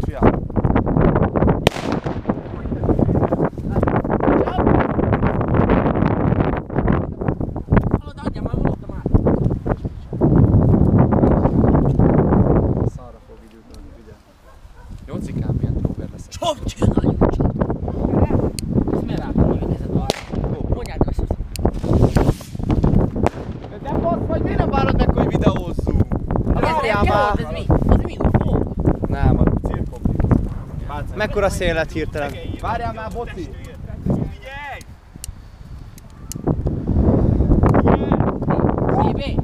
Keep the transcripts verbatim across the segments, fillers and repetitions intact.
fiam. Szarra fog időt adni, figyelj. Nyolcikám milyen tróger lesz. Csop, csináljuk, csop! Ez miért rápom, hogy nézed arra? Mondjád, hogy azt De fasz vagy, miért nem várod meg, hogy videózzunk? Várjál már! Ez mi? Az mi? Ufó? Nem, a cirkombi. Mekkora szél lett hirtelen? Várjál már, Boci! Szívé?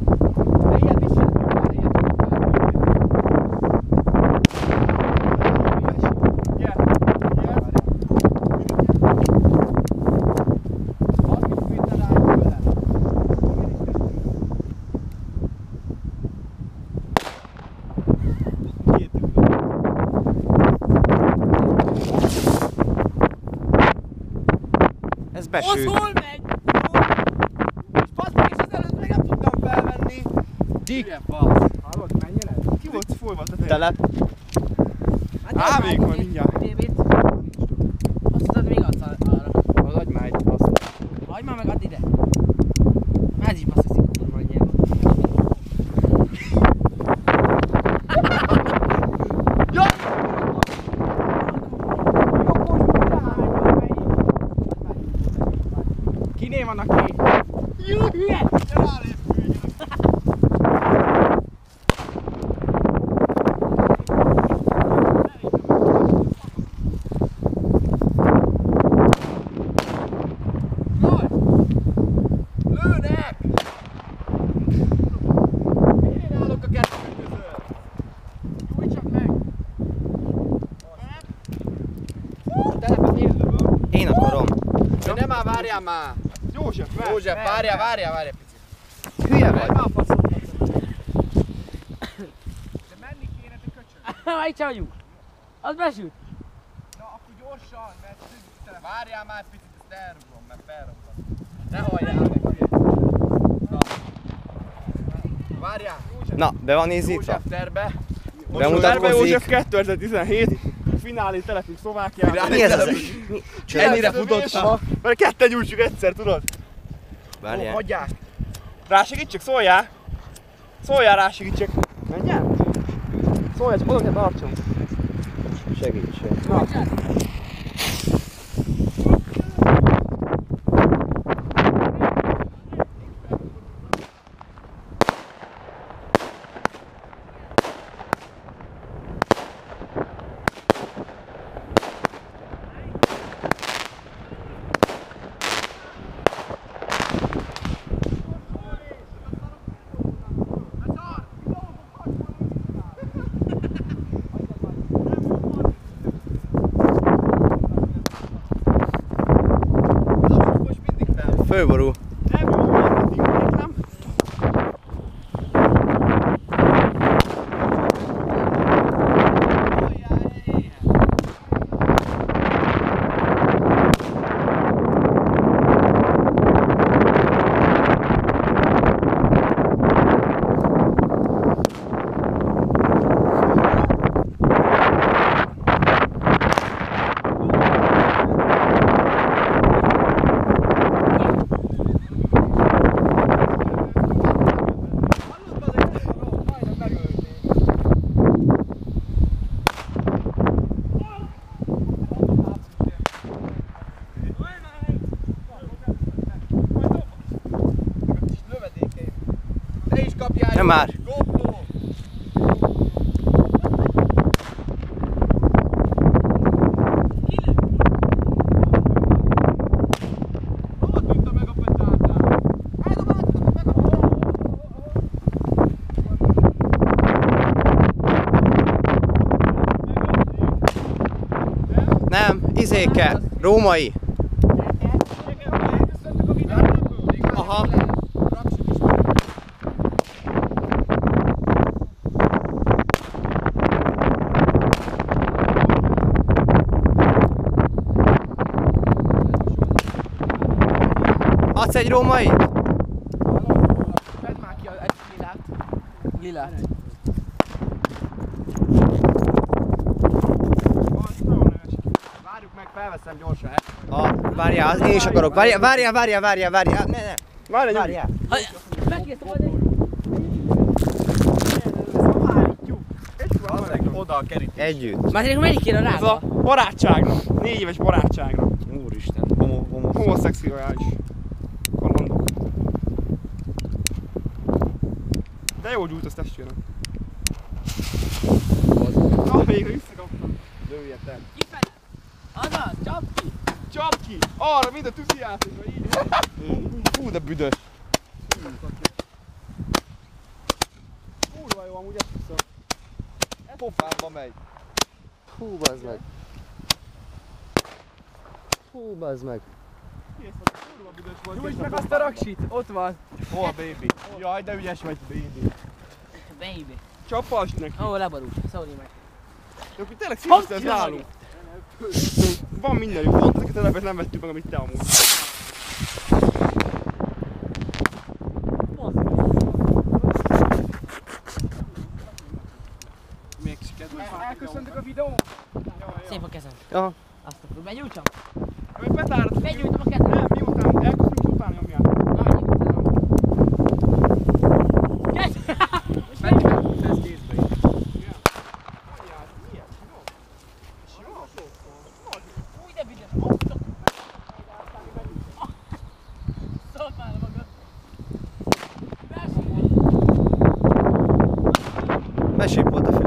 Ez Az besült. hol megy? Fasz meg, és ezelőtt még nem tudtam felvenni. Dik. Hallod, menjen ez? Ki volt fújva a tetején? Telep. Á, még van mindjárt. Tévét. Azt tudod, még adsz arra. Az adj már egy azt. Adj már meg, add ide. Ez is basszaszik a kurva anyjában. Kiné van aki? Jó, hülye! Lőnek! Én állok a kettő között. Nyújts csak meg! A telepet én lövöm. Én akarom. De nem már, várjál már! József, várj! József, várjál, várjál, várjál picit. Hülye Vagy vagy. már a faszom. De menni kéne, te köcsög. Már itt vagyunk. Az besült. Na, akkor gyorsan, mert tele. Várjál már egy picit, ezt elrugom, mert felrugom. Ne halljál meg, hülye. Na. Várjál. Na, be van nézítva. József terbe. Bemutatkozik. József kétezer-tizenhét. Finálé telepünk Szlovákiában. Mi ez az? Ennyire futotta. Mert ketten gyújtsuk egyszer, tudod? Várjál. Hagyjál! Rá segítsek, szóljál! Szóljál, rá segítsek! Menjen! Szóljál, csak oda kell tartsam. Segítség. Na. Fölborul. Nem, nem. Nem már. Nem, izéke, római. Aha. Adsz egy rómait? Vedd már ki egy lilát. Lilát. felveszem gyorsan. A, várjál, az én is akarok. Várjál, várjál, várjál, várjál, várjál. Ne, ne. Várj, Várjál. Megkérdeztem majd oda a kerítés. Együtt. Már tényleg melyik kéne Ez a rába? barátságra. Négy éves barátságra. Úristen, homo, homo. Homoszexuális kalandok. De jól gyújtasz testvérem. Na, végre visszakaptam. Lőjetek. Kifelé! Azaz, csap ki! Csap ki! Arra, mind a tűzi játékra, így van. Hú, de büdös. Kurva jó, amúgy ezt hiszem. Pofámba megy. Hú, bazd meg. Hú, bazd meg. Kész vagy, kurva büdös volt. Nyújtsd meg azt a raksit, ott van. Hol, baby? Jaj, de ügyes vagy, baby. Baby. Csapasd neki. Ó, leborult, sorry meg. De akkor tényleg szívasztál ez nálunk. Van mindenük, pont ezeket a lepet nem vettük meg, amit te amúgy. Még sikerült. Elköszöntök a videón. Szép a kezem. Aha. Azt akkor begyújtsam? Még betárad. Begyújtom a kezem. Nem, miután elköszönjük, utána nyomjál. Na, Ez kézbe is. Új, de büdös. Szólt már a maga. Mesélj volt a